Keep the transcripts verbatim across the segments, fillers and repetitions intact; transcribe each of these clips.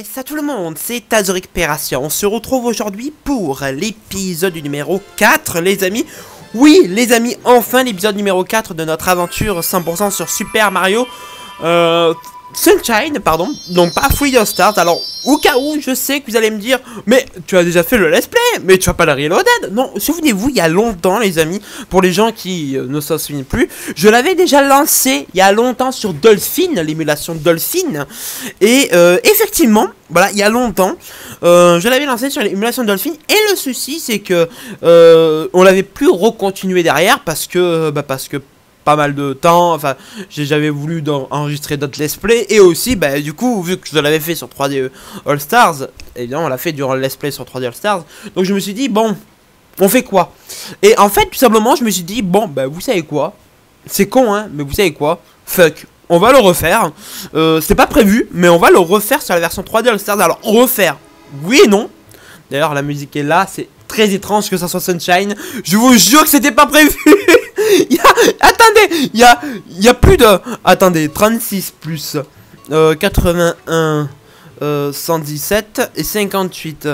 Salut tout le monde, c'est Taz Récupération. On se retrouve aujourd'hui pour l'épisode numéro quatre, les amis. Oui, les amis, enfin l'épisode numéro quatre de notre aventure cent pour cent sur Super Mario euh, Sunshine, pardon. Donc pas three D All Stars. Alors, au cas où, je sais que vous allez me dire, mais tu as déjà fait le let's play, mais tu as pas le Reloaded. Non, souvenez-vous, il y a longtemps, les amis, pour les gens qui euh, ne s'en souviennent plus, je l'avais déjà lancé il y a longtemps sur Dolphin, l'émulation Dolphin. Et euh, effectivement, voilà, il y a longtemps, euh, je l'avais lancé sur l'émulation Dolphin. Et le souci, c'est que euh, on l'avait plus recontinué derrière parce que, bah, parce que pas mal de temps, enfin j'avais voulu enregistrer d'autres let's play et aussi bah du coup vu que je l'avais fait sur trois D All Stars, évidemment on l'a fait durant le let's play sur trois D All Stars, donc je me suis dit bon on fait quoi, et en fait tout simplement je me suis dit bon bah vous savez quoi, c'est con hein, mais vous savez quoi, fuck, on va le refaire, euh, c'est pas prévu mais on va le refaire sur la version trois D All Stars. Alors refaire oui et non, d'ailleurs la musique est là, c'est très étrange que ça soit Sunshine, je vous jure que c'était pas prévu. Il y a, attendez, il y a, il y a plus de, attendez, trente-six plus euh, quatre-vingt-un, euh, cent dix-sept et cinquante-huit,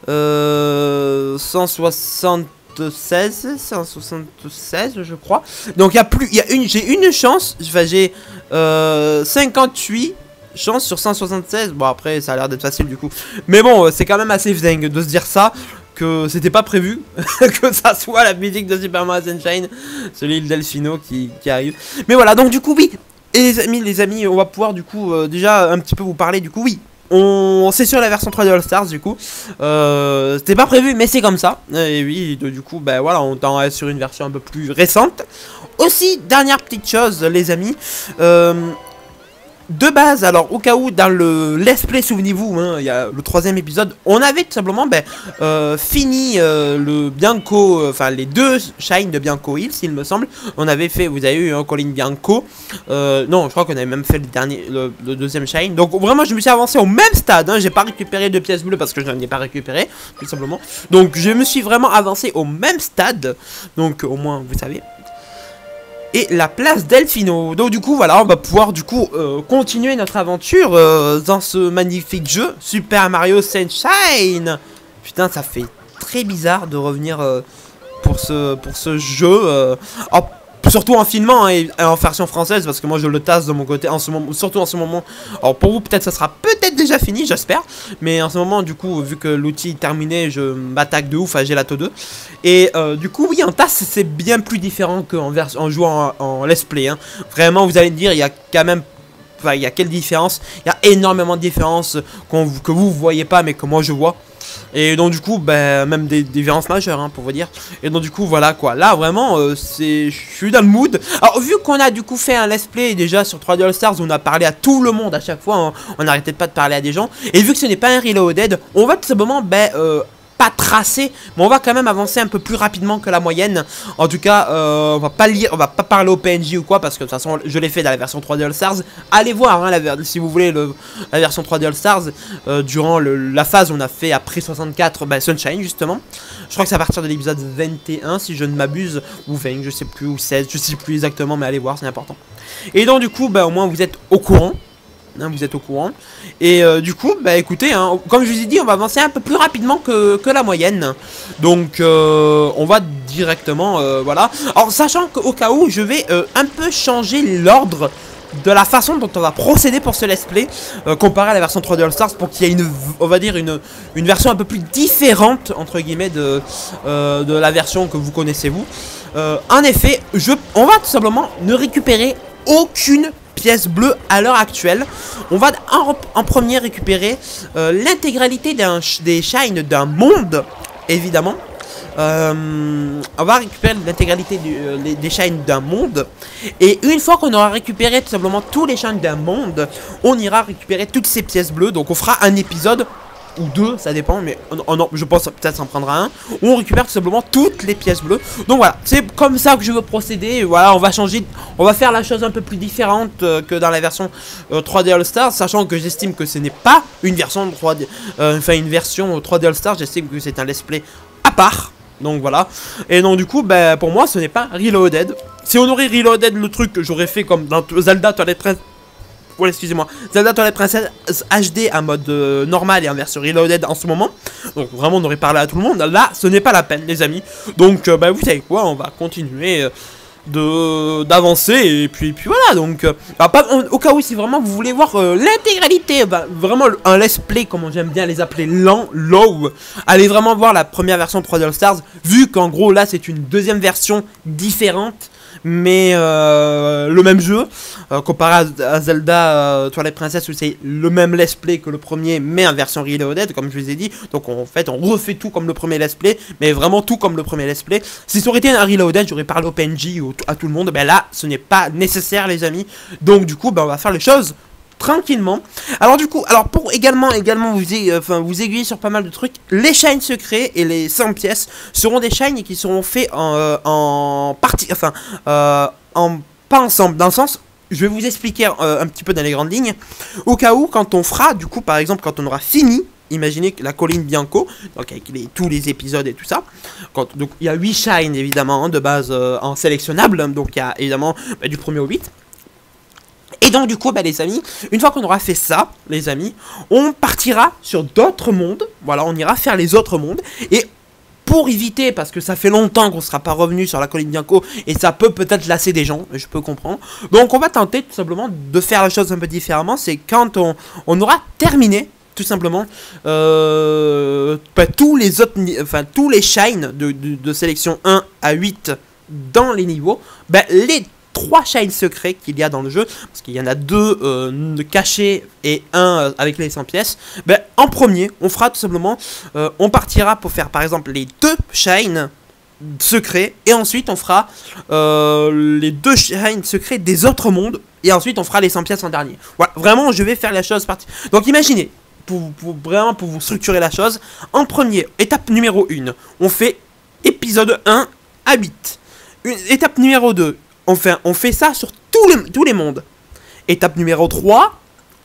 euh, cent soixante-seize, cent soixante-seize je crois. Donc il y a plus, il y a une, j'ai une chance, enfin j'ai euh, cinquante-huit chances sur cent soixante-seize. Bon après ça a l'air d'être facile du coup, mais bon c'est quand même assez dingue de se dire ça, que c'était pas prévu que ça soit la musique de Super Mario Sunshine, celui de Delfino qui, qui arrive. Mais voilà, donc du coup oui, et les amis, les amis, on va pouvoir du coup euh, déjà un petit peu vous parler du coup, oui. On c'est sur la version trois D All Stars du coup, euh, c'était pas prévu mais c'est comme ça. Et oui, de, du coup, ben voilà, on t'en sur une version un peu plus récente. Aussi, dernière petite chose les amis, euh, de base, alors au cas où dans le let's play, souvenez-vous, hein, il y a le troisième épisode, on avait tout simplement ben, euh, fini euh, le Bianco, enfin euh, les deux shines de Bianco Hills, il me semble. On avait fait, vous avez eu un hein, Colin Bianco, euh, non, je crois qu'on avait même fait le dernier, le, le deuxième shine. Donc vraiment, je me suis avancé au même stade. Hein, j'ai pas récupéré de pièces bleues parce que je n'en ai pas récupéré, tout simplement. Donc je me suis vraiment avancé au même stade. Donc au moins, vous savez. Et la place Delfino. Donc du coup voilà, on va pouvoir du coup euh, continuer notre aventure euh, dans ce magnifique jeu Super Mario Sunshine. Putain, ça fait très bizarre de revenir euh, pour ce pour ce jeu, euh, oh, surtout en filmant hein, et en version française, parce que moi je le tasse de mon côté en ce moment, surtout en ce moment. Alors pour vous peut-être ça sera peut-être déjà fini, j'espère, mais en ce moment du coup vu que l'outil est terminé, je m'attaque de ouf à Gelato deux. Et euh, du coup oui, en tasse c'est bien plus différent qu'en en jouant en, en let's play hein. Vraiment vous allez me dire, il y a quand même, enfin il y a quelle différence, il y a énormément de différences qu'on, que vous voyez pas mais que moi je vois. Et donc du coup, ben, même des, des différences majeures hein, pour vous dire. Et donc du coup, voilà quoi. Là vraiment, euh, c'est, je suis dans le mood. Alors vu qu'on a du coup fait un let's play déjà sur trois D All Stars, on a parlé à tout le monde à chaque fois. Hein, on n'arrêtait pas de parler à des gens. Et vu que ce n'est pas un Reloaded, on va tout simplement, ben, euh, pas tracer, mais on va quand même avancer un peu plus rapidement que la moyenne. En tout cas, euh, on va pas lire, on va pas parler au P N J ou quoi, parce que de toute façon, je l'ai fait dans la version trois D All Stars. Allez voir, hein, la, si vous voulez, le, la version trois D All Stars. Euh, durant le, la phase, on a fait après soixante-quatre, bah, Sunshine justement. Je crois que c'est à partir de l'épisode vingt et un, si je ne m'abuse, ou vingt, je sais plus, ou seize, je sais plus exactement, mais allez voir, c'est important. Et donc du coup, bah, au moins vous êtes au courant. Hein, vous êtes au courant. Et euh, du coup, bah écoutez, hein, comme je vous ai dit, on va avancer un peu plus rapidement que, que la moyenne. Donc, euh, on va directement, euh, voilà. Alors, sachant qu'au cas où, je vais euh, un peu changer l'ordre de la façon dont on va procéder pour ce let's play, euh, comparé à la version trois D All Stars, pour qu'il y ait une, on va dire, une, une version un peu plus différente, entre guillemets, de, euh, de la version que vous connaissez, vous. Euh, en effet, je, on va tout simplement ne récupérer aucune pièce bleue à l'heure actuelle. On va en, en premier récupérer euh, l'intégralité des shines d'un monde, évidemment. Euh, on va récupérer l'intégralité euh, des shines d'un monde. Et une fois qu'on aura récupéré tout simplement tous les shines d'un monde, on ira récupérer toutes ces pièces bleues. Donc on fera un épisode ou deux, ça dépend, mais oh non, je pense peut-être s'en prendra un, où on récupère tout simplement toutes les pièces bleues. Donc voilà, c'est comme ça que je veux procéder. Voilà, on va changer, on va faire la chose un peu plus différente euh, que dans la version euh, trois D All Stars, sachant que j'estime que ce n'est pas une version trois D, euh, enfin une version trois D All Stars, j'estime que c'est un let's play à part. Donc voilà, et donc du coup, ben, pour moi ce n'est pas Reloaded. Si on aurait Reloaded le truc que j'aurais fait comme dans Zelda Twilight Princess, ouais, excusez-moi, Zelda Twilight Princess H D en mode euh, normal et en version reloaded en ce moment. Donc vraiment on aurait parlé à tout le monde. Là ce n'est pas la peine les amis. Donc euh, bah vous savez quoi, on va continuer euh, de d'avancer et puis, puis voilà. Donc euh, bah, pas, on, au cas où si vraiment vous voulez voir euh, l'intégralité, bah, vraiment un let's play comme j'aime bien les appeler, lent, low, allez vraiment voir la première version trois D All Stars, vu qu'en gros là c'est une deuxième version différente, mais euh, le même jeu, euh, comparé à, à Zelda euh, Twilight Princess où c'est le même let's play que le premier, mais en version reloaded, comme je vous ai dit. Donc en fait on refait tout comme le premier let's play, mais vraiment tout comme le premier let's play. Si ça aurait été un reloaded, j'aurais parlé au P N J ou à tout le monde, ben là ce n'est pas nécessaire les amis. Donc du coup ben, on va faire les choses tranquillement. Alors du coup, alors pour également également vous, euh, enfin, vous aiguiller sur pas mal de trucs, les shines secrets et les cent pièces seront des shines qui seront faits en, euh, en partie, enfin euh, en pas ensemble, dans le sens, je vais vous expliquer euh, un petit peu dans les grandes lignes, au cas où quand on fera, du coup par exemple quand on aura fini, imaginez que la colline Bianco, donc avec les, tous les épisodes et tout ça, quand, donc il y a huit shines évidemment hein, de base euh, en sélectionnable, donc il y a évidemment bah, du premier au huit. Et donc du coup bah les amis, une fois qu'on aura fait ça les amis, on partira sur d'autres mondes, voilà on ira faire les autres mondes, et pour éviter, parce que ça fait longtemps qu'on ne sera pas revenu sur la colline Bianco, et ça peut peut-être lasser des gens, je peux comprendre, donc on va tenter tout simplement de faire la chose un peu différemment, c'est quand on, on aura terminé, tout simplement, euh, bah, tous les autres, enfin tous les shines de, de, de sélection un à huit dans les niveaux, bah, les trois shines secrets qu'il y a dans le jeu, parce qu'il y en a deux euh, cachés et un euh, avec les cent pièces, ben, en premier, on fera tout simplement, euh, on partira pour faire par exemple les deux shines secrets, et ensuite on fera euh, les deux shines secrets des autres mondes, et ensuite on fera les cent pièces en dernier. Voilà, vraiment je vais faire la chose partie. Donc imaginez, pour, pour, vraiment pour vous structurer la chose, en premier, étape numéro un, on fait épisode un à huit. Une, étape numéro deux, On fait, on fait ça sur tous les, tous les mondes. Étape numéro trois,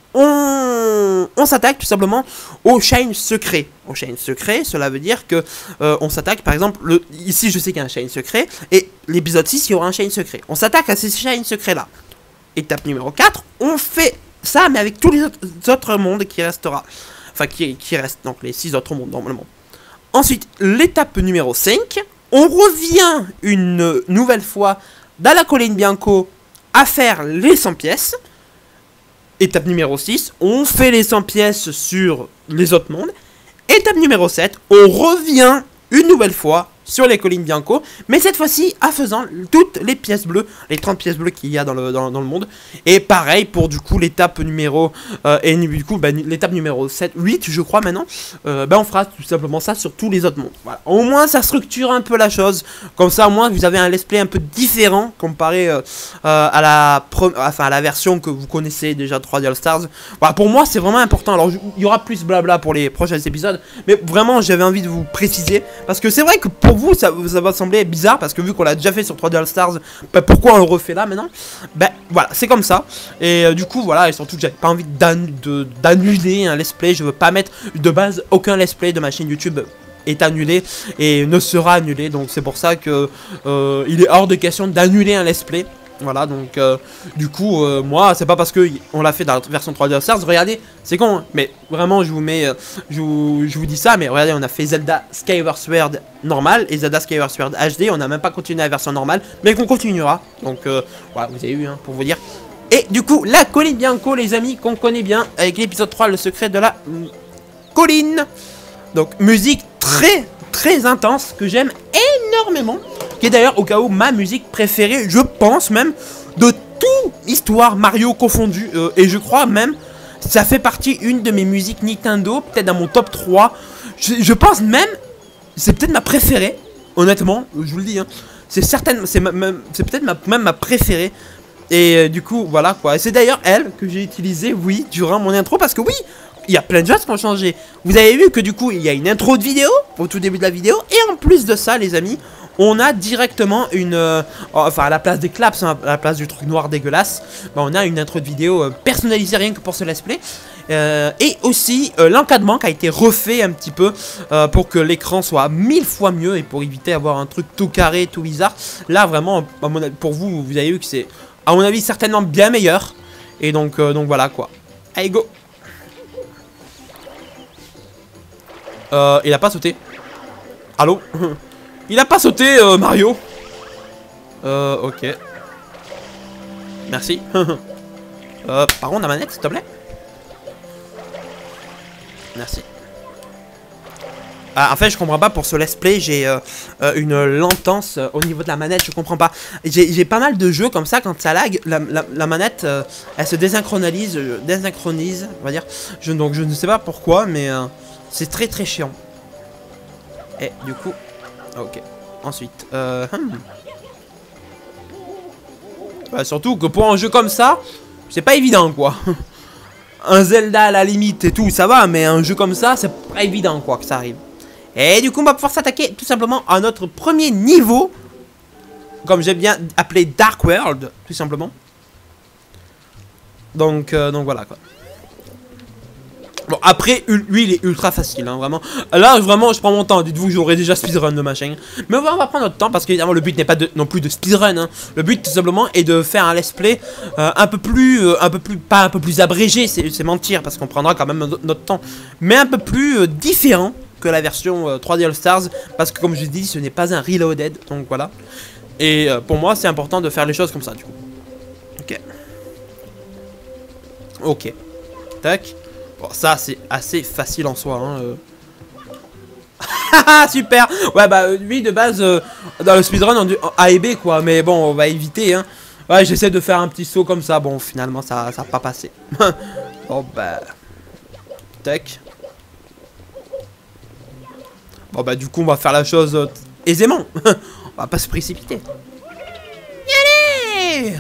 on, on s'attaque tout simplement au shine secret. Au shine secret, cela veut dire que euh, on s'attaque par exemple, le, ici je sais qu'il y a un shine secret, et l'épisode six il y aura un shine secret. On s'attaque à ces shines secrets là. Étape numéro quatre, on fait ça mais avec tous les autres, autres mondes qui restera. Enfin qui, qui restent, donc les six autres mondes normalement. Ensuite, l'étape numéro cinq, on revient une nouvelle fois dans la colline Bianco à faire les cent pièces. Étape numéro six, on fait les cent pièces sur les autres mondes. Étape numéro sept, on revient une nouvelle fois sur les collines Bianco, mais cette fois-ci en faisant toutes les pièces bleues, les trente pièces bleues qu'il y a dans le, dans, dans le monde. Et pareil pour du coup l'étape numéro euh, et du coup bah, l'étape numéro sept, huit je crois maintenant, euh, bah, on fera tout simplement ça sur tous les autres mondes. Voilà. Au moins ça structure un peu la chose, comme ça au moins vous avez un let's play un peu différent comparé euh, euh, à, la enfin, à la version que vous connaissez déjà trois D All Stars. Voilà, pour moi c'est vraiment important. Alors il y aura plus blabla pour les prochains épisodes, mais vraiment j'avais envie de vous préciser, parce que c'est vrai que pour vous ça, ça va sembler bizarre, parce que vu qu'on l'a déjà fait sur trois D All Stars, bah, pourquoi on le refait là maintenant? Bah voilà, c'est comme ça. Et euh, du coup voilà, et surtout que j'avais pas envie d'annuler un let's play. Je veux pas mettre de base aucun let's play de ma chaîne YouTube est annulé et ne sera annulé, donc c'est pour ça que euh, il est hors de question d'annuler un let's play. Voilà, donc euh, du coup euh, moi c'est pas parce que on l'a fait dans la version trois D All Stars, regardez, c'est con hein, mais vraiment je vous mets euh, je, vous, je vous dis ça, mais regardez, on a fait Zelda Skyward Sword normal et Zelda Skyward Sword H D, on n'a même pas continué la version normale, mais qu'on continuera. Donc euh, voilà, vous avez eu hein, pour vous dire. Et du coup la colline Bianco les amis, qu'on connaît bien avec l'épisode trois, le secret de la colline. Donc musique très très intense que j'aime énormément, qui est d'ailleurs au cas où ma musique préférée, je pense même, de tout histoire Mario confondu, euh, et je crois même ça fait partie une de mes musiques Nintendo, peut-être dans mon top trois, je, je pense même, c'est peut-être ma préférée, honnêtement, je vous le dis, hein. C'est certaine, c'est peut-être ma, même ma préférée, et euh, du coup, voilà quoi, et c'est d'ailleurs elle que j'ai utilisée, oui, durant mon intro, parce que oui, il y a plein de choses qui ont changé. Vous avez vu que du coup, il y a une intro de vidéo, au tout début de la vidéo, et en plus de ça, les amis, on a directement une... Euh, enfin, à la place des claps, hein, à la place du truc noir dégueulasse, bah, on a une intro de vidéo euh, personnalisée rien que pour ce let's play. Euh, et aussi euh, l'encadrement qui a été refait un petit peu euh, pour que l'écran soit mille fois mieux et pour éviter d'avoir un truc tout carré, tout bizarre. Là, vraiment, à mon avis, pour vous, vous avez vu que c'est, à mon avis, certainement bien meilleur. Et donc, euh, donc voilà quoi. Allez, go. Euh, il a pas sauté. Allô? Il a pas sauté, euh, Mario. Euh, ok. Merci. euh, par contre, la manette, s'il te plaît. Merci. Ah, en fait, je comprends pas, pour ce let's play, j'ai euh, euh, une lentance euh, au niveau de la manette, je comprends pas. J'ai pas mal de jeux comme ça, quand ça lag, la, la, la manette, euh, elle se désynchronise, euh, désynchronise, on va dire. Je, donc, je ne sais pas pourquoi, mais euh, c'est très très chiant. Et du coup, ok. Ensuite, euh, hmm. bah, surtout que pour un jeu comme ça, c'est pas évident, quoi. Un Zelda à la limite et tout, ça va, mais un jeu comme ça, c'est pas évident, quoi, que ça arrive. Et du coup, on va pouvoir s'attaquer tout simplement à notre premier niveau. Comme j'aime bien appeler Dark World, tout simplement. Donc, euh, donc voilà, quoi. Bon, après, lui, il est ultra facile, hein, vraiment. Là, vraiment, je prends mon temps. Dites-vous que j'aurais déjà speedrun de machin. Mais on va, on va prendre notre temps parce que, évidemment, le but n'est pas de, non plus de speedrun. Hein. Le but, tout simplement, est de faire un let's play euh, un peu plus, euh, un peu plus, pas un peu plus abrégé, c'est mentir parce qu'on prendra quand même notre temps. Mais un peu plus euh, différent que la version euh, trois D All Stars. Parce que, comme je dis, ce n'est pas un reloaded. Donc voilà. Et euh, pour moi, c'est important de faire les choses comme ça, du coup. Ok. Ok. Tac. Bon, ça c'est assez facile en soi. Hein, euh. Super. Ouais, bah lui de base euh, dans le speedrun on dit A et B quoi. Mais bon, on va éviter. Hein. Ouais, j'essaie de faire un petit saut comme ça. Bon, finalement ça ça a pas passé. Bon bah tac. Bon bah du coup on va faire la chose euh, aisément. On va pas se précipiter. Allez.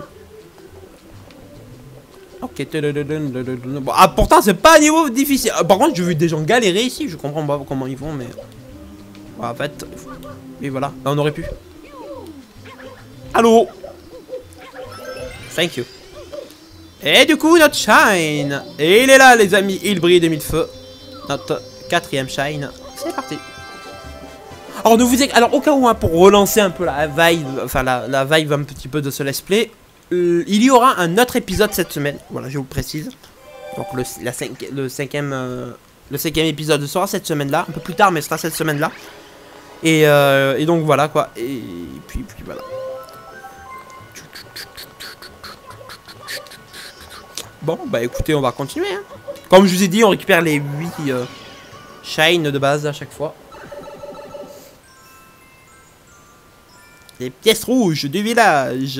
Ok. Bon, ah, pourtant, c'est pas un niveau difficile. Par contre, j'ai vu des gens galérer ici. Je comprends pas comment ils vont, mais. Ouais, en fait. Et voilà. Là, on aurait pu. Allô. Thank you. Et du coup, notre shine. Et il est là, les amis. Il brille de mille feux. Notre quatrième shine. C'est parti. Alors, ne vous alors, au cas où, hein, pour relancer un peu la vibe, enfin, la, la vibe un petit peu de ce let's play. Euh, il y aura un autre épisode cette semaine. Voilà, je vous le précise. Donc le, la cinq, le, cinquième, euh, le cinquième épisode sera cette semaine-là. Un peu plus tard, mais ce sera cette semaine-là. Et, euh, et donc voilà quoi. Et puis, puis voilà. Bon, bah écoutez, on va continuer. Hein. Comme je vous ai dit, on récupère les huit euh, shines de base à chaque fois. Les pièces rouges du village.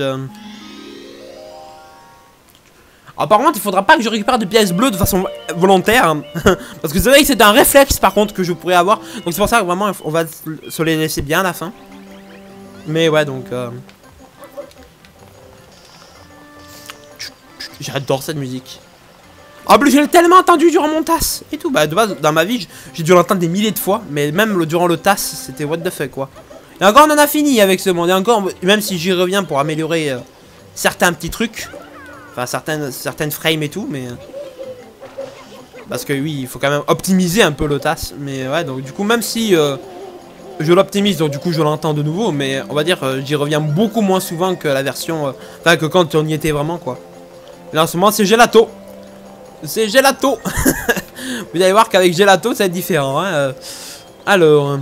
Alors, par contre, il faudra pas que je récupère des pièces bleues de façon volontaire. Hein. Parce que c'est vrai que c'est un réflexe par contre que je pourrais avoir. Donc c'est pour ça que vraiment on va se les laisser bien à la fin. Mais ouais, donc... Euh... J'adore cette musique. En plus, je l'ai tellement entendu durant mon tasse et tout. Bah, de base, dans ma vie, j'ai dû l'entendre des milliers de fois. Mais même le, durant le tasse, c'était what the fuck quoi. Et encore, on en a fini avec ce monde. Et encore, même si j'y reviens pour améliorer euh, certains petits trucs. Enfin, certaines, certaines frames et tout, mais... Parce que oui, il faut quand même optimiser un peu le tasse. Mais ouais, donc du coup, même si euh, je l'optimise, donc du coup, je l'entends de nouveau. Mais on va dire, euh, j'y reviens beaucoup moins souvent que la version... Euh, enfin, que quand on y était vraiment, quoi. Et là, en ce moment, c'est Gelato. C'est Gelato. Vous allez voir qu'avec Gelato, ça va être différent. Hein. Euh, alors...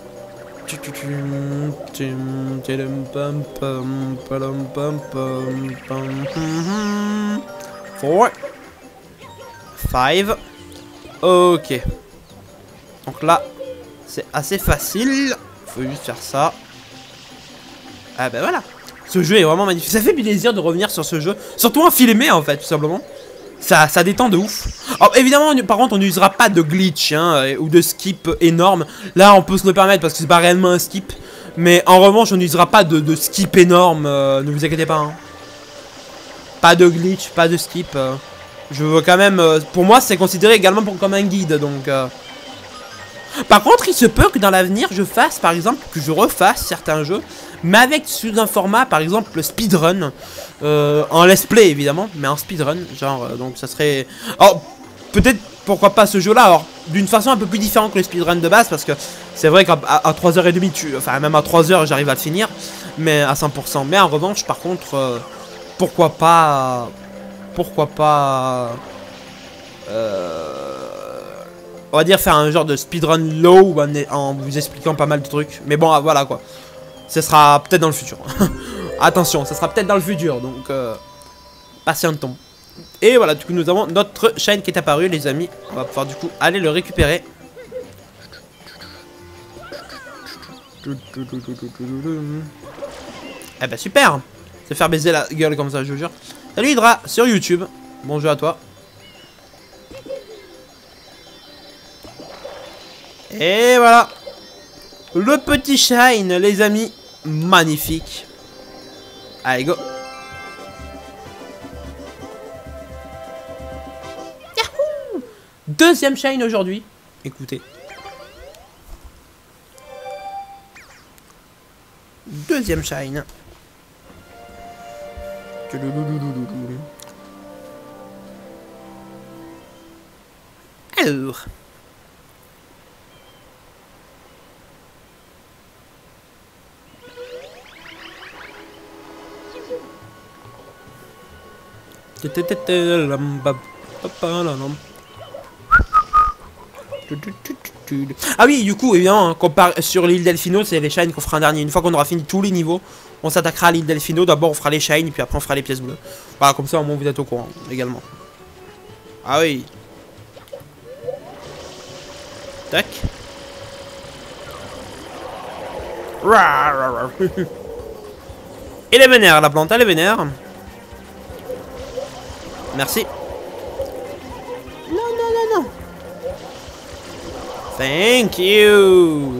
Four. Five. Ok. Donc là, c'est assez facile. Faut juste faire ça. Ah ben voilà. Ce jeu est vraiment magnifique. Ça fait plaisir de revenir sur ce jeu. Surtout en filmé en fait, tout simplement. Ça, ça détend de ouf. Alors évidemment, on, par contre, on n'usera pas de glitch hein, ou de skip énorme. Là, on peut se le permettre parce que c'est pas réellement un skip. Mais en revanche, on n'usera pas de, de skip énorme. Euh, ne vous inquiétez pas. Hein. Pas de glitch, pas de skip. Euh. Je veux quand même... Euh, pour moi, c'est considéré également pour, comme un guide. Donc... Euh. Par contre, il se peut que dans l'avenir, je fasse, par exemple, que je refasse certains jeux. Mais avec sous un format, par exemple, le speedrun. Euh, en let's play, évidemment. Mais en speedrun, genre, euh, donc ça serait... Alors, peut-être, pourquoi pas ce jeu-là. Alors, d'une façon un peu plus différente que le speedrun de base. Parce que c'est vrai qu'à à trois heures trente, tu... enfin, même à trois heures, j'arrive à le finir. Mais à cent pour cent. Mais en revanche, par contre, euh, pourquoi pas... pourquoi pas... Euh, on va dire faire un genre de speedrun low en, en vous expliquant pas mal de trucs. Mais bon, voilà quoi. Ce sera peut-être dans le futur. Attention, ça sera peut-être dans le futur. Donc, euh, patientons. Et voilà, du coup, nous avons notre chaîne qui est apparue, les amis. On va pouvoir du coup aller le récupérer. Eh ben super. Se faire baiser la gueule comme ça, je vous jure. Salut Hydra, sur YouTube. Bonjour à toi. Et voilà. Le petit shine, les amis. Magnifique. Allez, go. Yahoo! Deuxième shine aujourd'hui. Écoutez. Deuxième shine. Alors. Ah oui, du coup, évidemment, compare sur l'île Delfino, c'est les shines qu'on fera un dernier. Une fois qu'on aura fini tous les niveaux, on s'attaquera à l'île Delfino. D'abord, on fera les shines, puis après, on fera les pièces bleues. Voilà, comme ça, au moins, vous êtes au courant également. Ah oui. Tac. Elle est vénère, la plante, elle est vénère. Merci. Non, non, non, non. Thank you.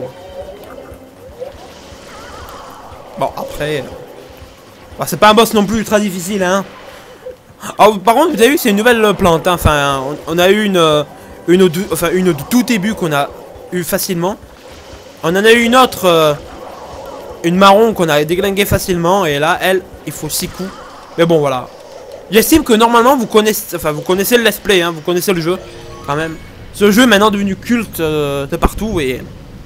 Bon, après... Bah, c'est pas un boss non plus ultra difficile, hein. Oh, par contre, vous avez vu, c'est une nouvelle plante. Hein. Enfin, on, on a eu une... Une, enfin, une de tout début qu'on a eu facilement. On en a eu une autre... Euh, une marron qu'on a déglingué facilement. Et là, elle, il faut six coups. Mais bon, voilà. J'estime que normalement, vous connaissez... Enfin, vous connaissez le let's play, hein. Vous connaissez le jeu, quand même. Ce jeu est maintenant devenu culte euh, de partout et...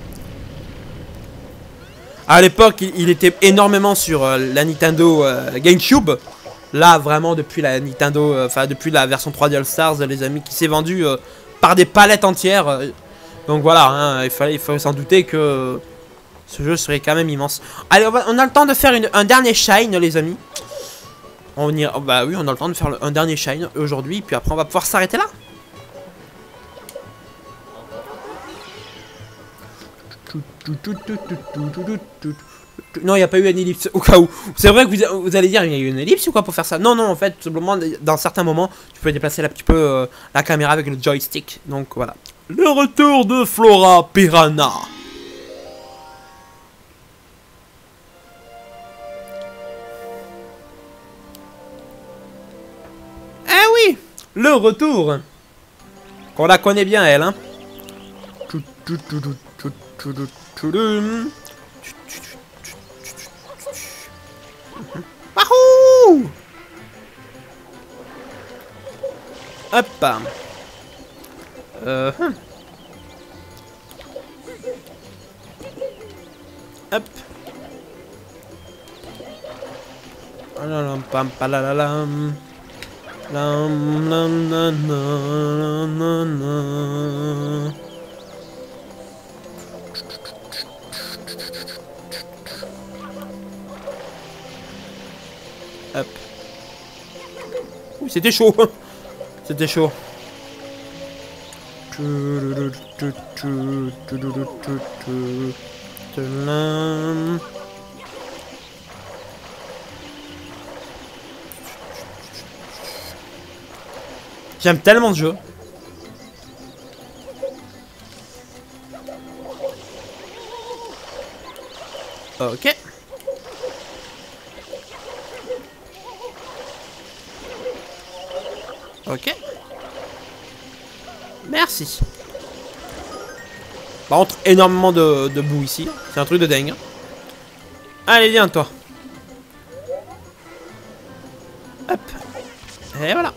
À l'époque, il, il était énormément sur euh, la Nintendo euh, GameCube. Là, vraiment, depuis la Nintendo... Enfin, euh, depuis la version trois D All Stars, les amis, qui s'est vendue euh, par des palettes entières. Euh, donc voilà, hein, il fallait, il fallait s'en douter que euh, ce jeu serait quand même immense. Allez, on, va, on a le temps de faire une, un dernier shine, les amis. On y, oh, bah oui, on a le temps de faire le, un dernier shine aujourd'hui. Puis après, on va pouvoir s'arrêter là. Non, il n'y a pas eu une ellipse au cas où. C'est vrai que vous, vous allez dire, il y a eu une ellipse ou quoi pour faire ça? Non, non, en fait, simplement, dans certains moments, tu peux déplacer un petit peu euh, la caméra avec le joystick. Donc voilà. Le retour de Flora Piranha. Eh oui, le retour. Qu'on la connaît bien, elle, hein. Wahoo! Hop. Euh. Hop. Pam palalam. Lam lam na na na na. Hop. Ouh, c'était chaud. C'était chaud. J'aime tellement ce jeu. Ok. Ok. Merci. Par contre, énormément de, de boue ici. C'est un truc de dingue. Allez, viens, toi. Hop. Et voilà.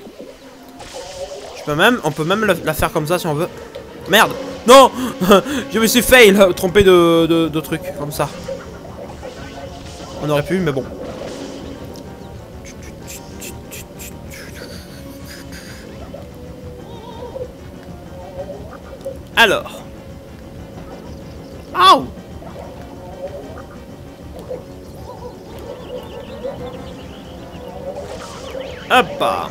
Je peux même, on peut même la faire comme ça si on veut. Merde. Non. Je me suis fail. Trompé de, de, de trucs comme ça. On aurait pu, mais bon. Alors. Aouh. Hop là.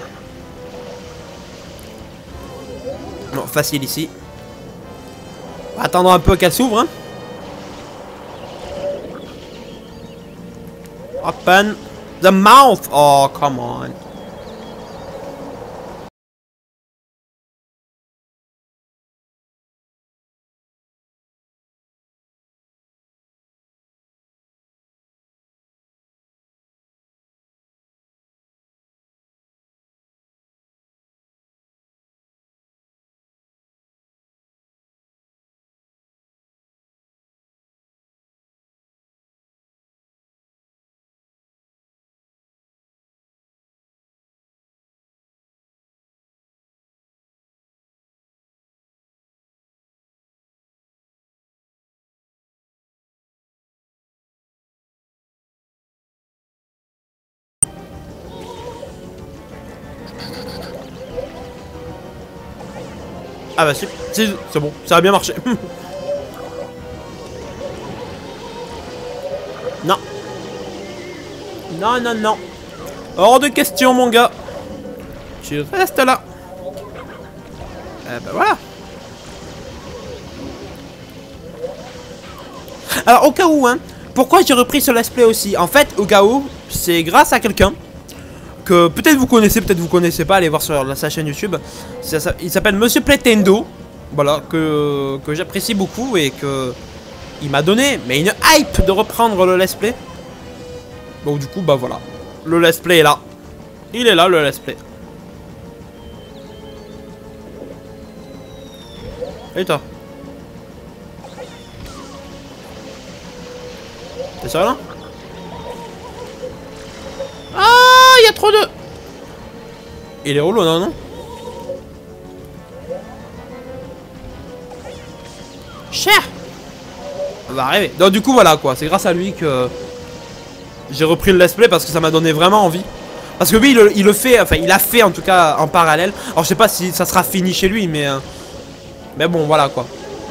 Bon, facile ici. Attendons un peu qu'elle s'ouvre. Hein. Open the mouth. Oh, come on. Ah bah si, si c'est bon, ça a bien marché. Non. Non, non, non. Hors de question, mon gars. Tu restes là. Euh, bah voilà. Alors, au cas où, hein, pourquoi j'ai repris ce let's play aussi? En fait, au cas où, c'est grâce à quelqu'un que peut-être vous connaissez, peut-être vous connaissez pas, allez voir sur sa chaîne YouTube. Ça, ça, il s'appelle Monsieur Playtendo. Voilà, que, que j'apprécie beaucoup et que il m'a donné, mais une hype de reprendre le let's play. Donc du coup, bah voilà. Le let's play est là. Il est là, le let's play. Et toi? T'es sérieux là? Ah, il y a trop de... Il est relou, non, non? Cher. On va arriver. Donc du coup, voilà quoi. C'est grâce à lui que j'ai repris le let's play parce que ça m'a donné vraiment envie. Parce que lui, il le, il le fait, enfin, il a fait en tout cas en parallèle. Alors je sais pas si ça sera fini chez lui, mais... Euh, mais bon, voilà quoi.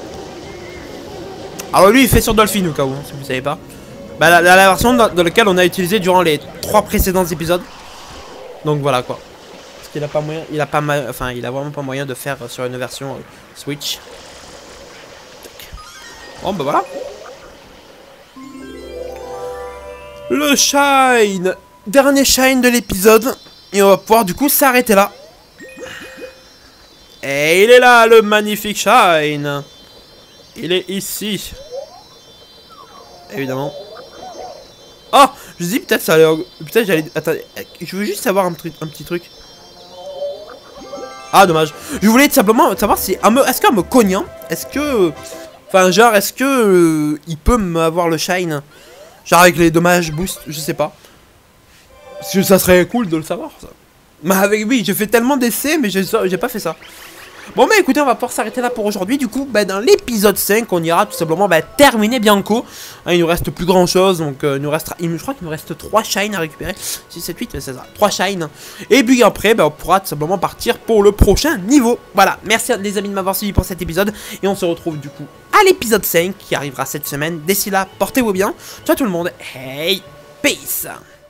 Alors lui, il fait sur Dolphin au cas où, hein, si vous savez pas. Bah, la, la, la version dans, dans laquelle on a utilisé durant les trois précédents épisodes. Donc voilà quoi. Parce qu'il a pas moyen, il a pas, enfin, il a vraiment pas moyen de faire sur une version euh, Switch. Bon bah voilà. Le shine. Dernier shine de l'épisode. Et on va pouvoir du coup s'arrêter là. Et il est là, le magnifique shine. Il est ici. Évidemment. Oh, je dis peut-être ça allait... Peut-être j'allais... Attendez, je veux juste savoir un, truc, un petit truc. Ah, dommage. Je voulais tout simplement savoir si... Est-ce qu'en me cognant, est-ce que... Enfin, genre, est-ce que... Euh, il peut m'avoir le shine? Genre avec les dommages boost, je sais pas. Parce que ça serait cool de le savoir, ça. Mais avec... Oui, j'ai fait tellement d'essais, mais j'ai pas fait ça. Bon bah écoutez, on va pouvoir s'arrêter là pour aujourd'hui. Du coup bah, dans l'épisode cinq on ira tout simplement bah, terminer Bianco, hein, il nous reste plus grand chose. Donc euh, il nous restera, il, je crois qu'il nous reste trois shines à récupérer. six, sept, huit, c'est ça, trois shines. Et puis après bah, on pourra tout simplement partir pour le prochain niveau. Voilà, merci les amis de m'avoir suivi pour cet épisode. Et on se retrouve du coup à l'épisode cinq qui arrivera cette semaine. D'ici là, portez-vous bien. Ciao tout le monde, hey, peace.